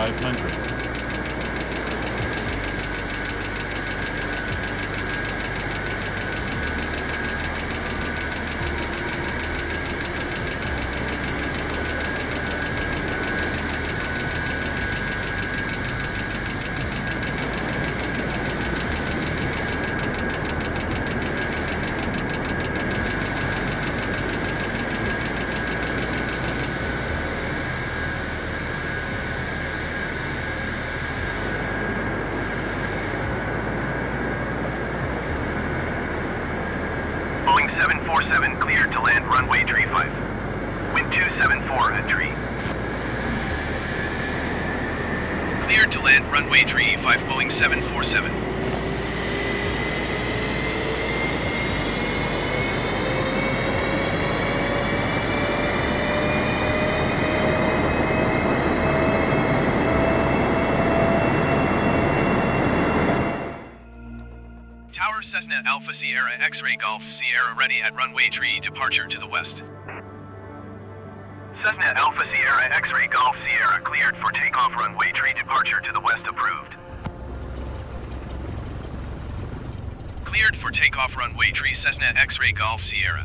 500. Boeing 747 cleared to land runway tree 5. Wind 274 at tree. Cleared to land runway tree 5 Boeing 747. Tower Cessna Alpha Sierra X-Ray Golf Sierra ready at runway tree departure to the west. Cessna Alpha Sierra X-Ray Golf Sierra cleared for takeoff runway tree departure to the west approved. Cleared for takeoff runway tree Cessna X-Ray Golf Sierra.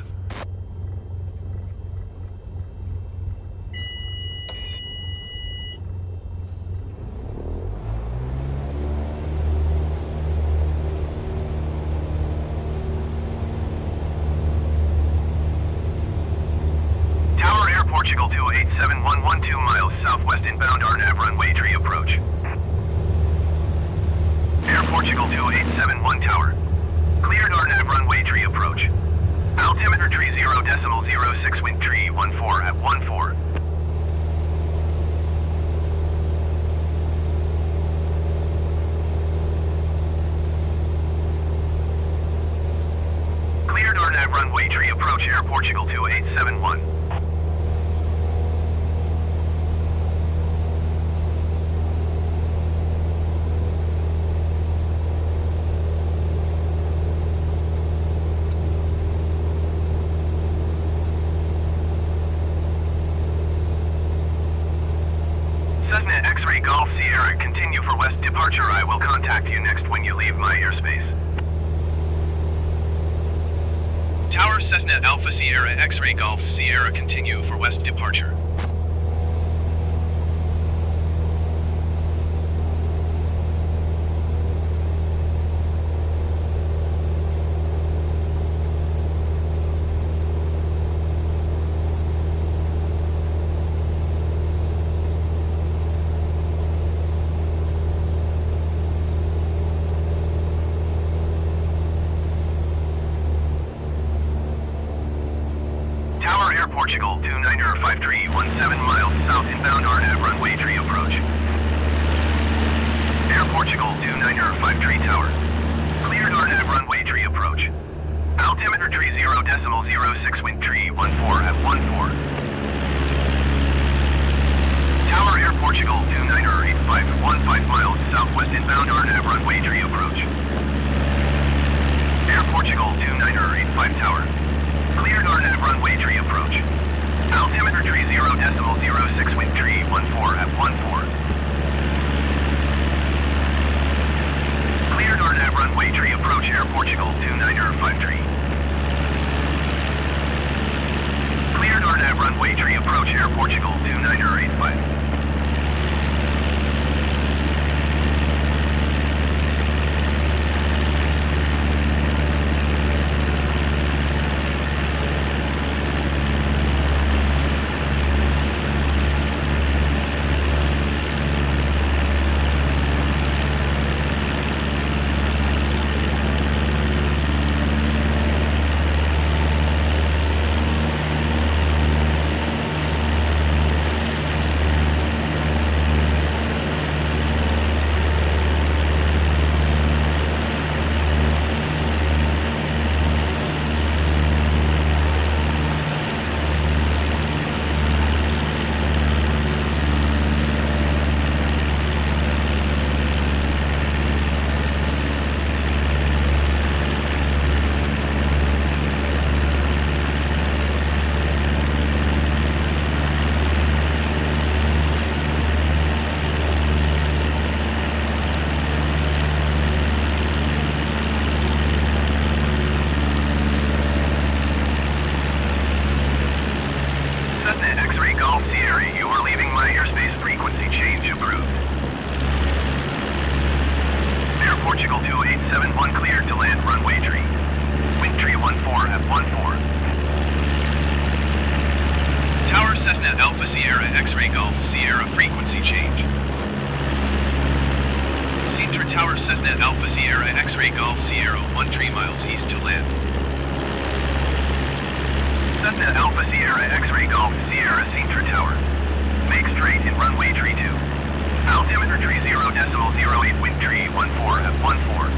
Tower Air Portugal 287112 miles southwest inbound RNAV runway tree approach. Air Portugal 2871 Tower. Cleared RNAV runway tree approach. Altimeter tree 0.06 wind tree 14 at 14. Cleared RNAV runway tree approach Air Portugal 2871. Cessna X-Ray Golf Sierra, continue for west departure. I will contact you next when you leave my airspace. Tower Cessna Alpha Sierra X-Ray Golf Sierra continue for west departure. Tower Air Portugal 295317 miles south inbound RNAV runway tree approach. Air Portugal 2953 Tower. Cleared RNAV runway tree approach. Altimeter tree 0.06 wind tree 14 at 14. Tower Air Portugal 298515 miles southwest inbound RNAV runway tree approach. Air Portugal 2985 Tower. Cleared RNAV runway tree approach. Altimeter tree 0.06 wind tree 14 at 14. Cleared RNAV runway tree approach Air Portugal 2953. Cleared RNAV runway tree approach Air Portugal 2985. approved. Air Portugal 2871 cleared to land runway tree. Wind tree 14 at 14. Tower Cessna Alpha Sierra X-Ray Golf Sierra frequency change. Sintra Tower Cessna Alpha Sierra X-Ray Golf Sierra 13 miles east to land. Cessna Alpha Sierra X-Ray Golf Sierra Sintra Tower. Make straight in runway tree 2. Altimeter tree 0.08 wind tree 14 at 14.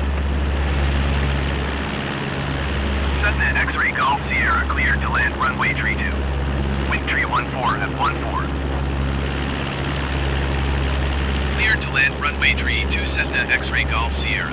Cessna X-Ray Golf Sierra cleared to land runway tree 2. Wind tree 14 at 14. Cleared to land runway tree 2 Cessna X-Ray Golf Sierra.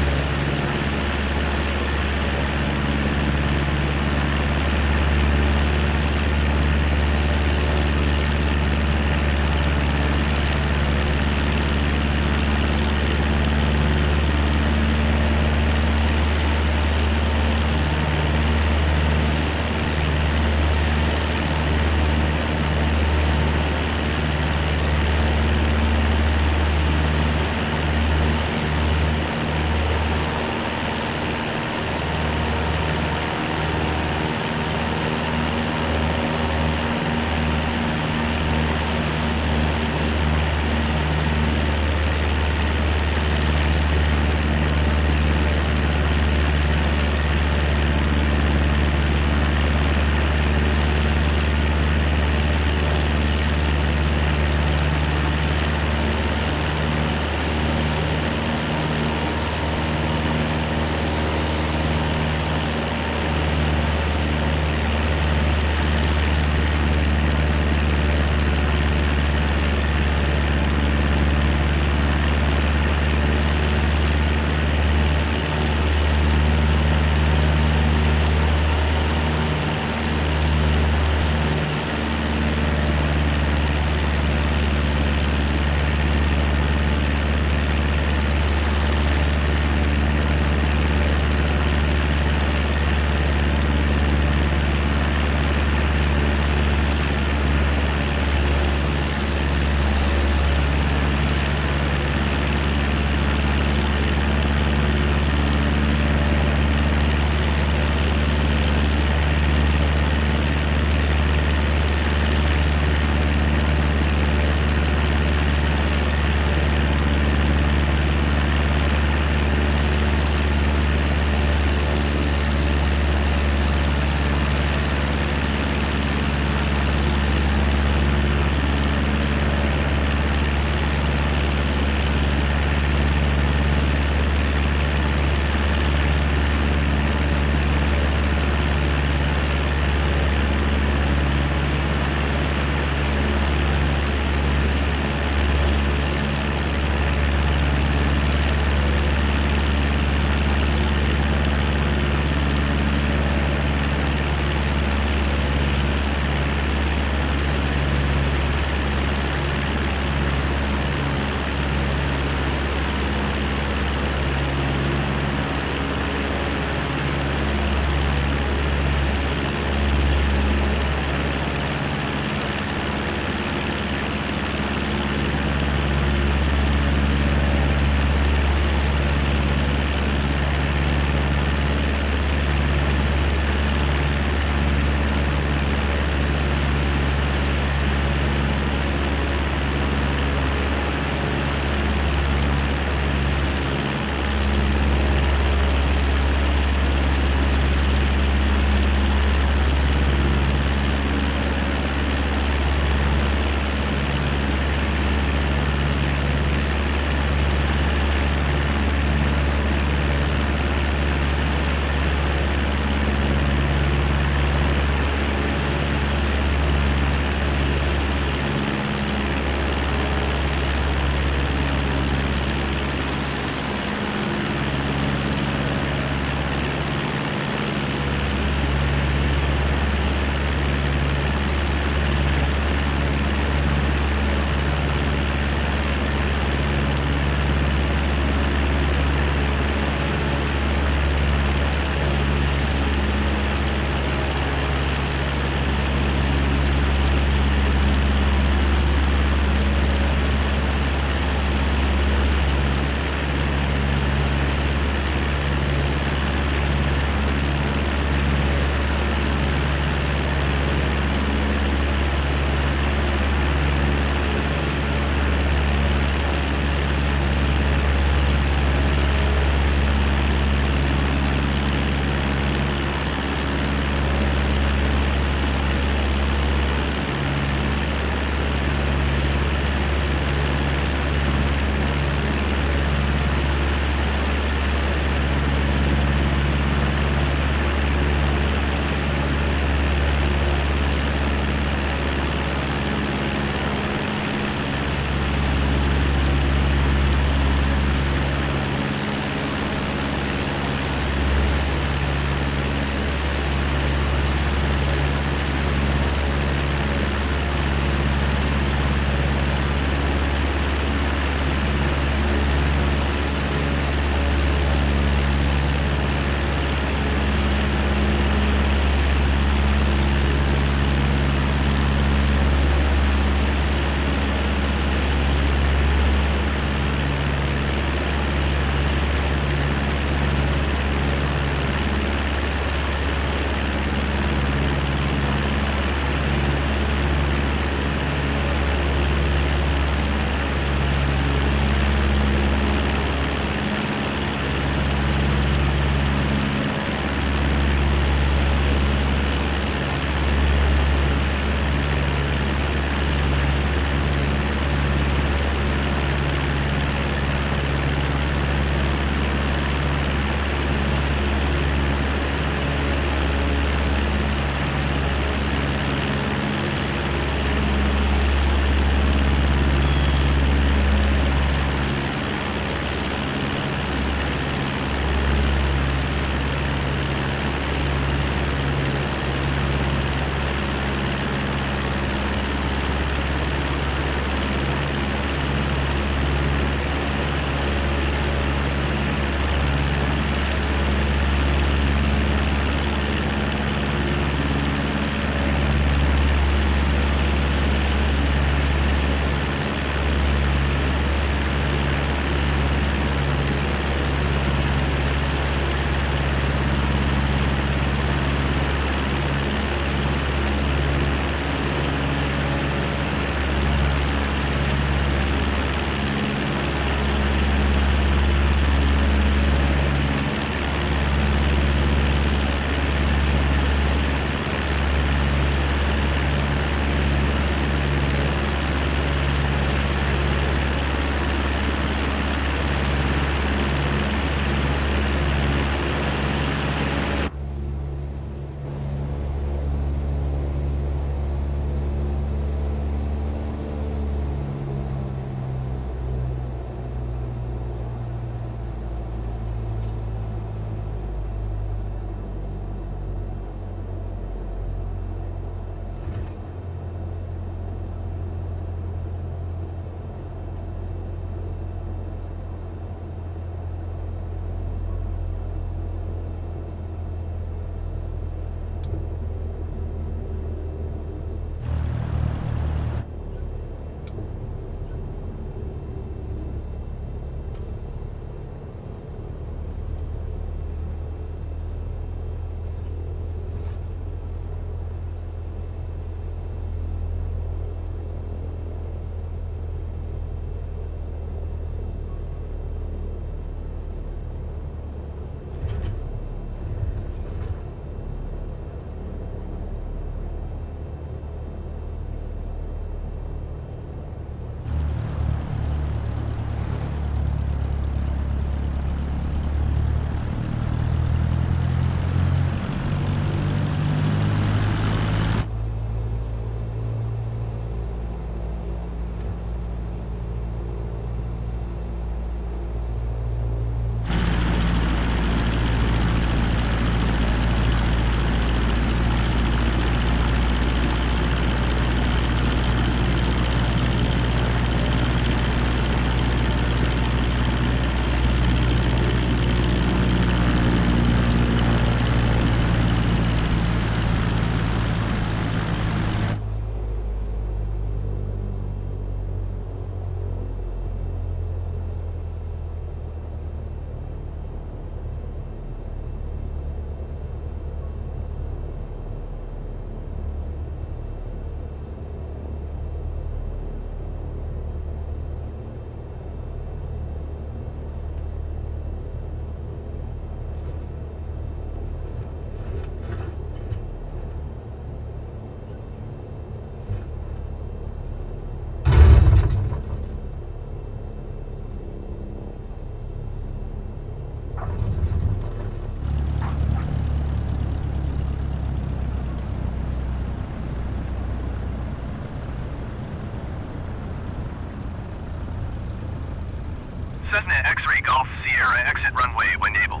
runway when able.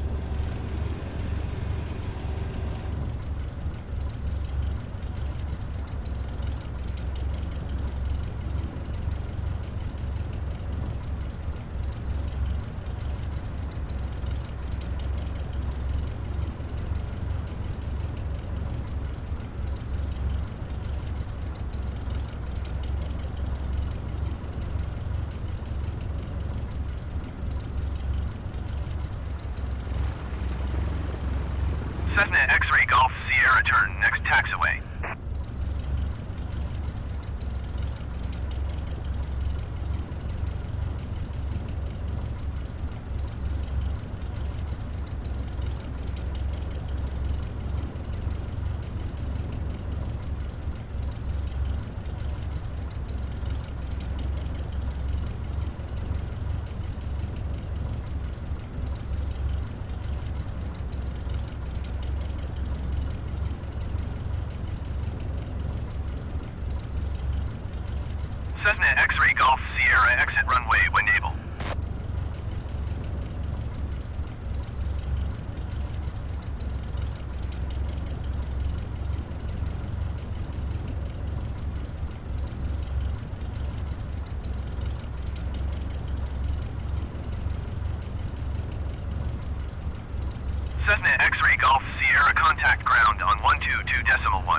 Cessna X-Ray Golf Sierra turn, next taxiway. Cessna X-Ray Golf Sierra exit runway when able. Cessna X-Ray Golf Sierra contact ground on 122.1.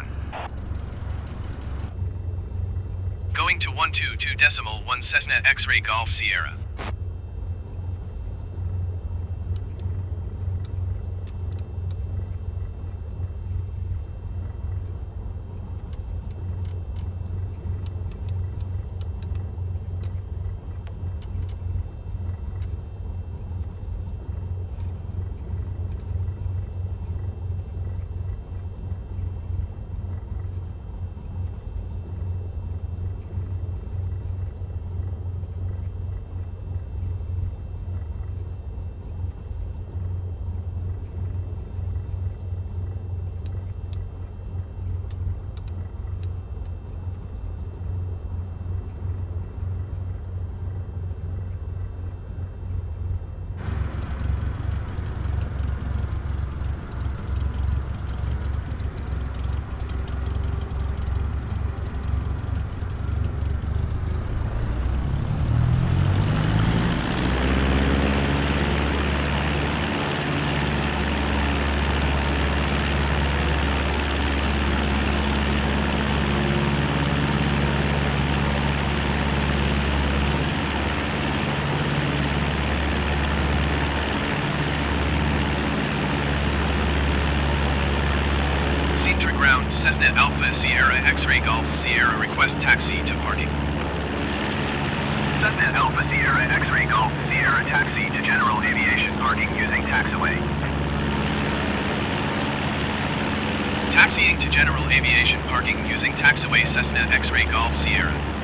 Going to 122.1 Cessna X-Ray Golf Sierra. Ground, Cessna Alpha Sierra X-Ray Golf Sierra request taxi to parking. Cessna Alpha Sierra X-Ray Golf Sierra taxi to general aviation parking using taxiway. Taxiing to general aviation parking using taxiway Cessna X-Ray Golf Sierra.